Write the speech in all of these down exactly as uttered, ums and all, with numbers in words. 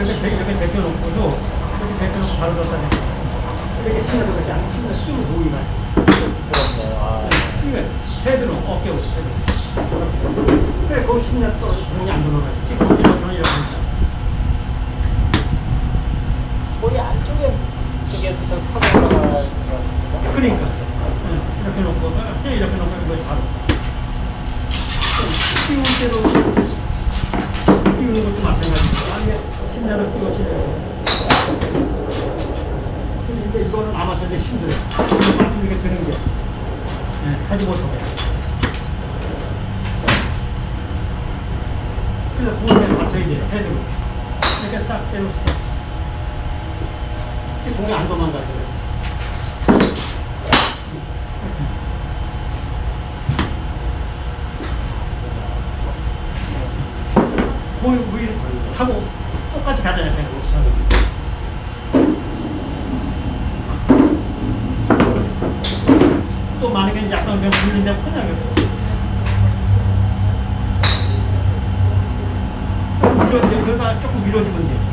이렇게, 이렇게 제껴놓고도, 이렇게 제껴놓고 바로 뒀다. 이렇게 신나도 그렇지 않고, 신나 끼고 모이만. 부드럽네요. 아. 이게 헤드로, 어깨 옷, 헤드. 그래, 거기 신나 또 공이 안 들어가요. 찍고, 이렇게, 이렇게 하니까. 머리 안쪽에 쪽에서부터 커서 올라가는 것 같습니다. 그러니까. 응, 이렇게 놓고, 그냥 이렇게 놓고, 이거 바로. 끼울 때도, 끼우는 것도 마찬가지고. 아니, 신나를 끼워치려고. 근데 이거는 아마추어인데 힘들어요. 마침 이렇게 드는 게. 네, 하지 못하게. 그래서 공에 맞춰야 돼요, 헤드로. 이렇게 딱 때려서. 공이 안 도망가죠. 공이 위를 타고 똑같이 가잖아요, 그냥. 또 만약에 약간 그냥 불린다면 그냥 밀어주면 그러다 조금 밀어주면 돼.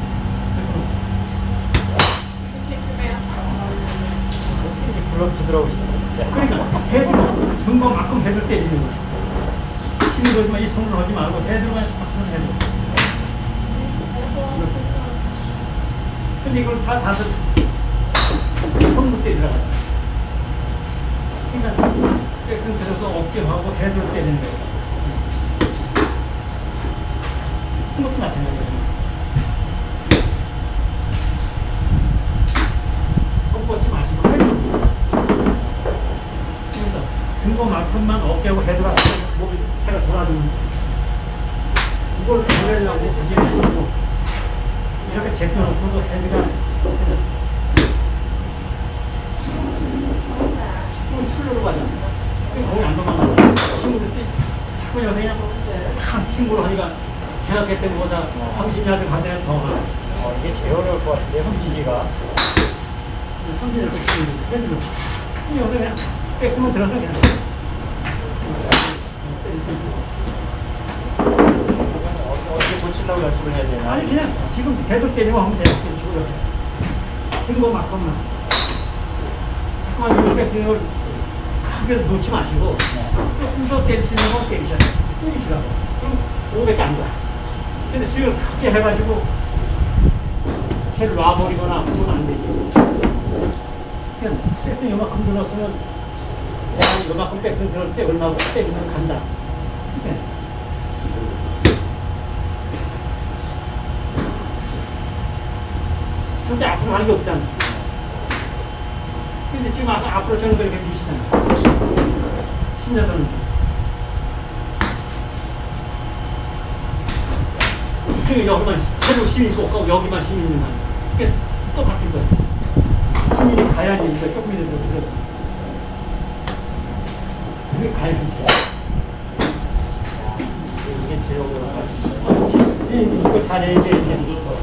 물론 부드러울 수 있어요. 그러니까 헤드로 등거만큼 헤드를 때리는 거야. 힘이 들지만 이 손을 하지 말고 헤드로만 막혀서 헤드. 근데 이걸 다 다들 손으로 때리라고. 그러니까 그래서 어깨하고 헤드를 때리는 거예요. 그것도 마찬가지예요. 손 뻗지 마시고 헤드로. 등거만큼만 어깨하고 헤드가 몸이 차가 돌아주는 이걸 보내려고 부지런히 이렇게 제껴놓고도 헤드가 또 슬로로 가잖아. 거기 안 도망가. 친구들 자꾸 여기 그냥 한 힘으로 하니까 생각했던 것보다 삼십 야드 가서야 더 가. 어, 이게 제일 어려울 것 같은데, 훔치기가. 삼십 야드 치는 헤드로. 여기 그냥 백스만 들어서 그냥. 어떻게 고치려고 연습을 해야 되나? 아니 그냥 지금 대도 때리고 하면 돼요. 등거만큼만. 자꾸만 이렇게 등을 크게 놓지 마시고 조금 더 때리시는 거 때리셔야 돼요. 때리시라고. 그럼 오백이 안 가. 근데 수영을 크게 해가지고 채를 놔버리거나 그러면 안 되지. 그냥 백승 요만큼 들었으면 내가 요만큼 백승 들을 때 얼마고 때리면 간다. 네. 절대 앞으로 가는 게 없잖아. 근데 지금 아까 앞으로 저는 그렇게 미시잖아. 신자들은. 그게 여기만, 채로 힘이 있고, 여기만 힘이 있는 거야. 그게 똑같은 거야. 힘이 가야지, 이거 조금이라도 들어. 그게 가야지. 이게 제일 어려운 것 같아요. 이거 잘해야 돼, 이게.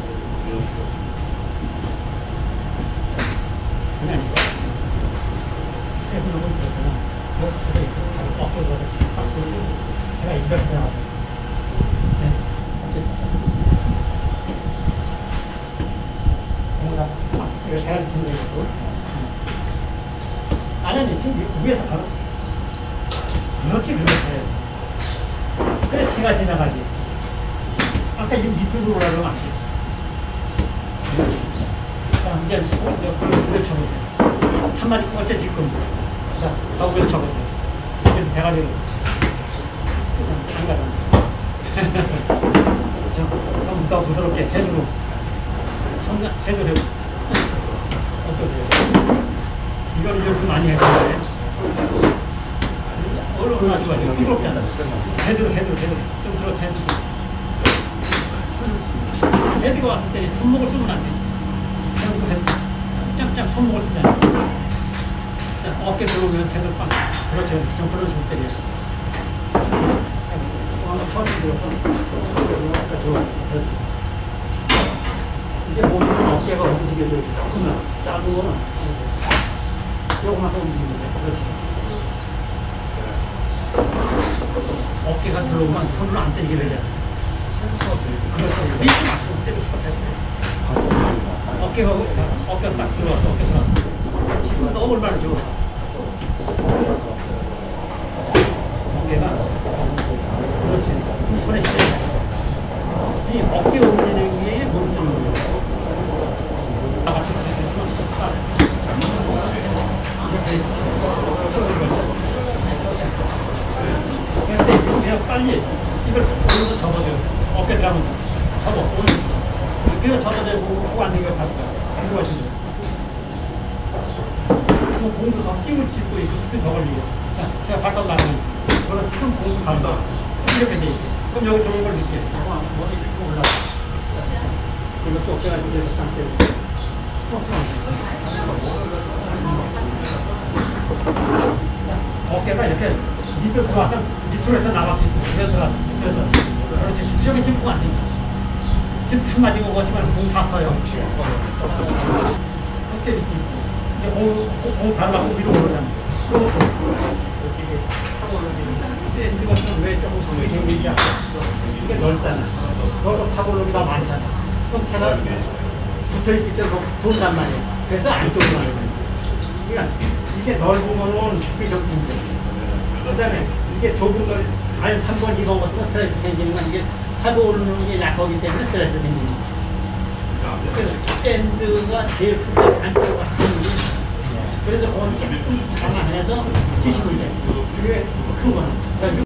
그냥 이거. 그래서 너무 그렇구나. 목소리 이렇게 꺾여서 박수를 제가 이렇게 하고. 네. 뭔가, 이거 대가리 치는 거고. 아니, 아니, 지금 위에서 바로. 그렇지, 그렇게 해야 돼. 그래, 제가 지나가지. 아까 이 밑으로 올라가면 안 돼. 자, 이제, 그걸 쳐보세요. 한 마디 꽂혀 지금. 자, 가구에서 쳐보세요. 그래서 대가리를. 안 가잖아. 좀 더 부드럽게 헤드로. 손, 헤드로 해보 어떠세요? 이거는 연습 많이 해보는데. 얼마나 좋아지고 부드럽잖아. 헤드로, 헤드로, 헤드로. 좀 들어서 헤드로. 헤드가 왔을 때 손목을 쓰면 안 돼. 헤드로 헤드. 짱짱 손목을 쓰잖아. 자, 어깨 들어오면 헤드 빵. 그렇죠. 좀 그런 식으로 때려. 한번 처음에 들어서. 그렇지. 이제 몸이 어깨가 움직여져. 조금만. 작은 거는. 요거만 더 움직이면 돼. 그렇지. 어깨가 들어오면 손으로 안 때리게 되잖아. 그렇죠. 밑에 맞고 때리고 싶어. 어깨가, 어깨 딱 들어와서, 어깨 들어와서. 지금 너무 얼마나 좋아. 어깨가, 그렇지. 손에 실려. 이 어깨 움직이는 게 몸 쓰는 거예요. 아, 같이 있으면 딱. 근데 그냥 빨리 이걸 오른손 접어줘요. 어깨 들어가면서. 접어, 오른손. 그래서 접어줘야 후 안 생겨. 그거 하시죠. 공도 더 힘을 짚고 이렇게 스피드 더 걸리고. 자, 제가 발가락 나가면 그런 큰 공도 간다. 이렇게 돼 있지. 그럼 여기 들어온 걸 느껴. 머리 이렇게 올라가. 그리고 또 어깨가 이렇게 딱 때리고. 어깨가 이렇게 밑으로 들어와서 밑으로 해서 나갈 수 있고 그래서 그래서 그렇지. 이렇게 짚으면 안 됩니다. 지금 탁 맞은 거 같지만 공 다 서요. 어깨 있으니까. 이제 공, 공 달라고 위로 오르잖아요. 그럼 이렇게 하고 오르면 샌드 같은 왜 조금 소리 생기지 않고 이게 넓잖아. 넓고 타고르기 다 많잖아. 그럼 제가 붙어있기 때문에 돈단 말이에요. 그래서 안쪽으로 가는 거예요. 그러니까 이게 넓으면은 죽기 좀 생겨요. 그 다음에 이게 좁은 걸, 한 삼 번, 이 번 같은 거 스트레스 생기는 건 이게 타고 오르는 게 약하기 때문에 스트레스 생기는 거예요. 그래서 샌드가 제일 큰 게 안쪽으로 하는 게 그래서 그건 조금 장만해서 칠십을 돼. 그게 큰 거는.